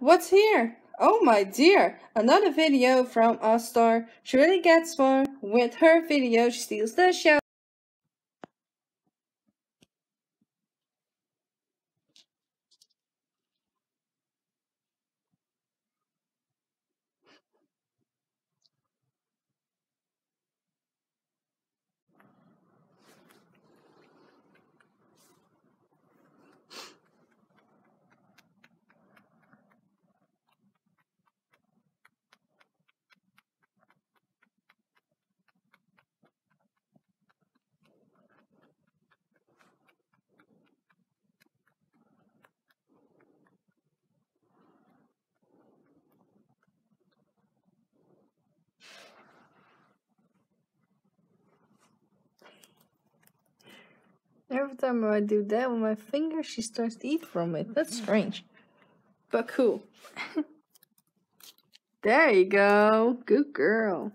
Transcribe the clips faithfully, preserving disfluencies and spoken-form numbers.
what's here? Oh my dear, another video from our star. She really gets far. With her video, she steals the show. Every time I do that with my finger, she starts to eat from it. That's strange. But cool. There you go. Good girl.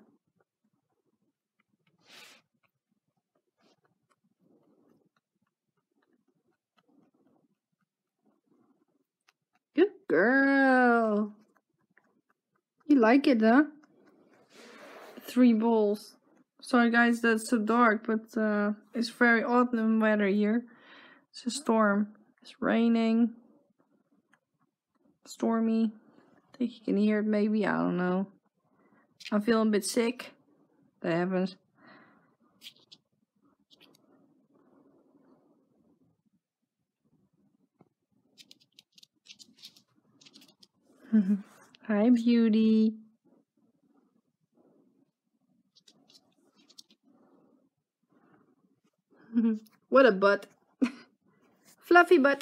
Good girl. You like it, huh? Three bowls. Sorry guys, that's so dark, but uh, it's very autumn weather here. It's a storm. It's raining. Stormy. I think you can hear it maybe, I don't know. I'm feeling a bit sick. That happens. Hi, beauty. What a butt. Fluffy butt.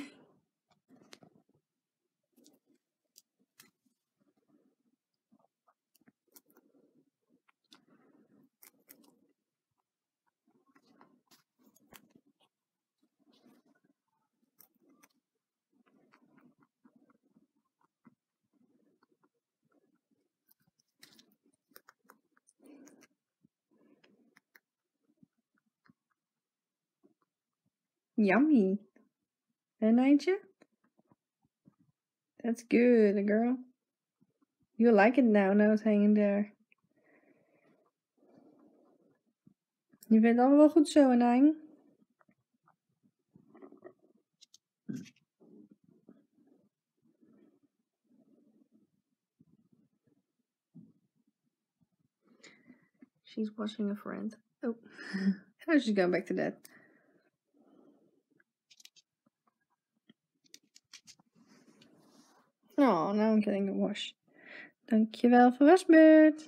Yummy. And ain't you? That's good, girl. You like it now, now it's hanging there. Je vindt het allemaal wel goed zo, Nijn. She's watching a friend. Oh. Now she's going back to that. Oh, now I'm getting a wash. Dankjewel voor wasbeurt.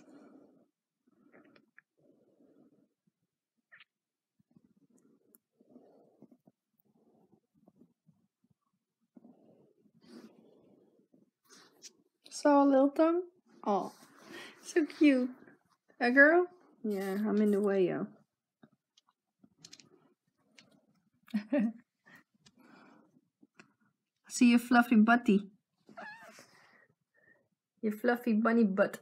Saw a little tongue. Oh, so cute. A girl? Yeah, I'm in the way, yo. See your fluffy butty. Your fluffy bunny butt.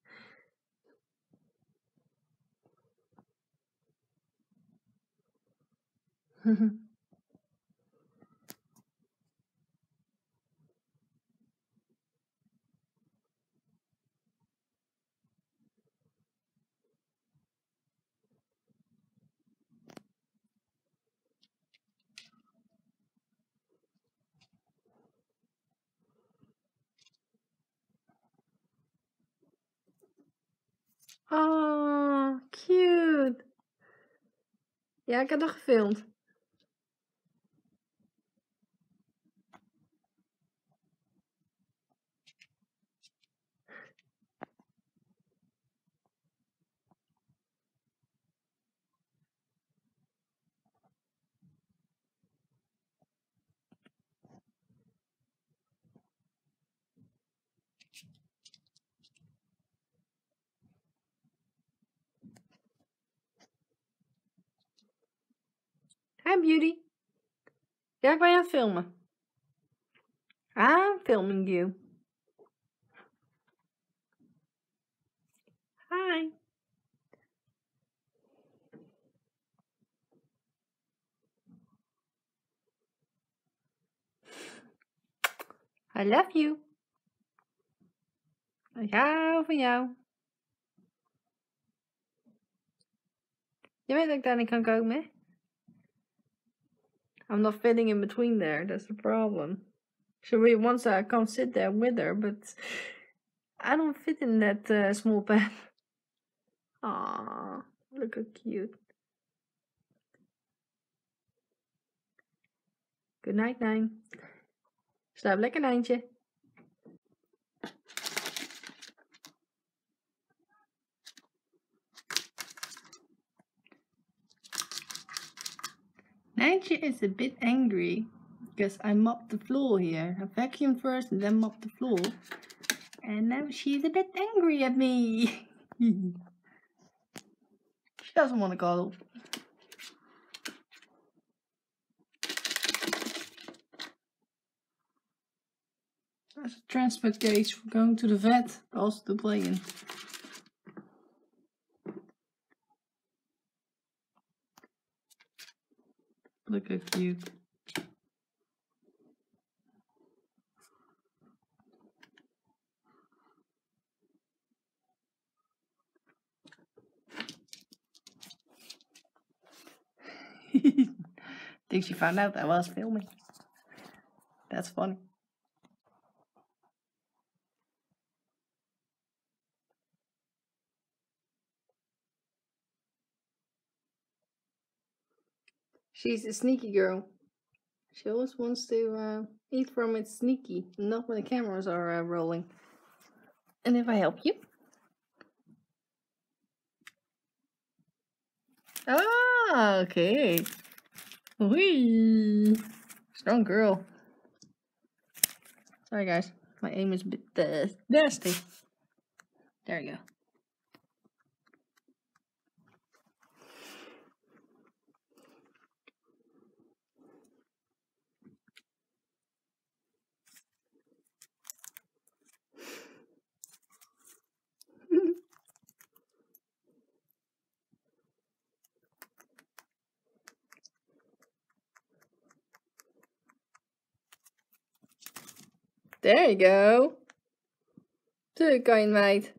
Oh, cute. Ja, ik heb dat gefilmd. Hi, beauty. Ja, ik ben je aan het filmen. I'm filming you. Hi. I love you. Ik hou van jou. Je weet dat ik daar niet kan komen, hè? I'm not fitting in between there. That's the problem. She really wants to come sit there with her, but I don't fit in that uh, small bed. Aww, look how cute. Good night, Nine. Slaap lekker, Nijntje. Nijntje is a bit angry because I mopped the floor here. I vacuumed first and then mopped the floor. And now she's a bit angry at me. She doesn't want to cuddle. There's a transfer case for going to the vet, also to play in. Look how cute. Think she found out I was filming. That's funny. She's a sneaky girl. She always wants to uh, eat from it sneaky, not when the cameras are uh, rolling. And if I help you? Ah, okay. Whee! Strong girl. Sorry guys, my aim is a bit uh, nasty. There you go. There you go. Terug kan meid.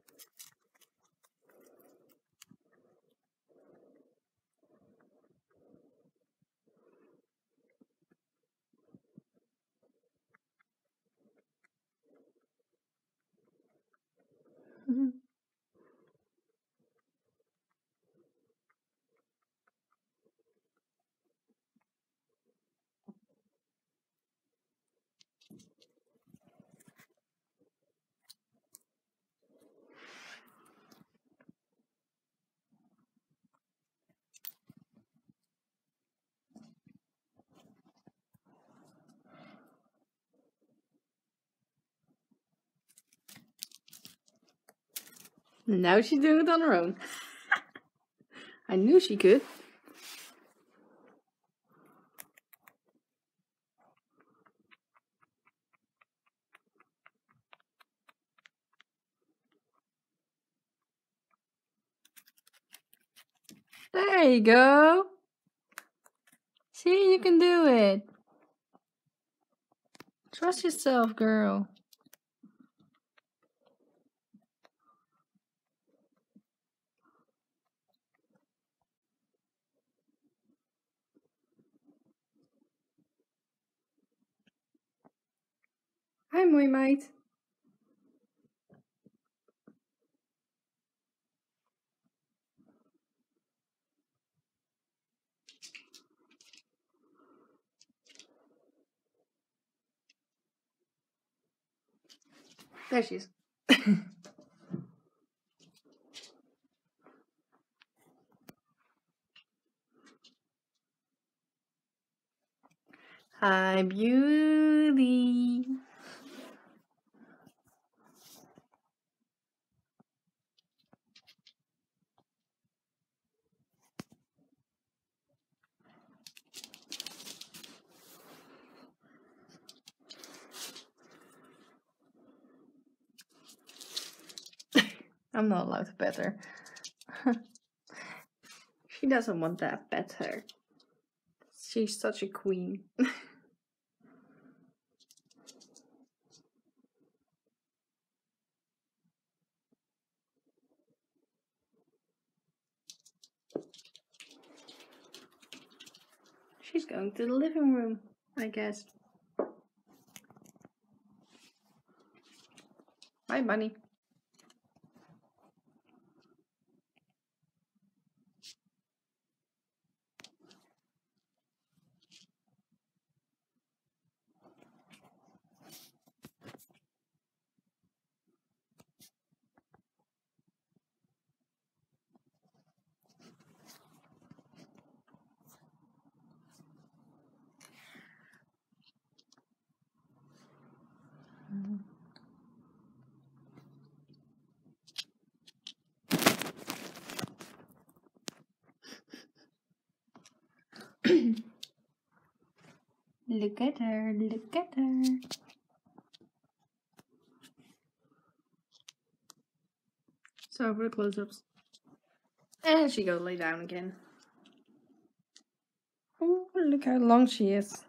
Now she's doing it on her own. I knew she could. There you go. See, you can do it. Trust yourself, girl. Hi, mooie meid. There she is. Hi, beauty. I'm not allowed to pet her. She doesn't want that pet her. She's such a queen. She's going to the living room, I guess. Bye, bunny. Look at her, look at her. So for the close-ups. And she goes lay down again. Oh, look how long she is.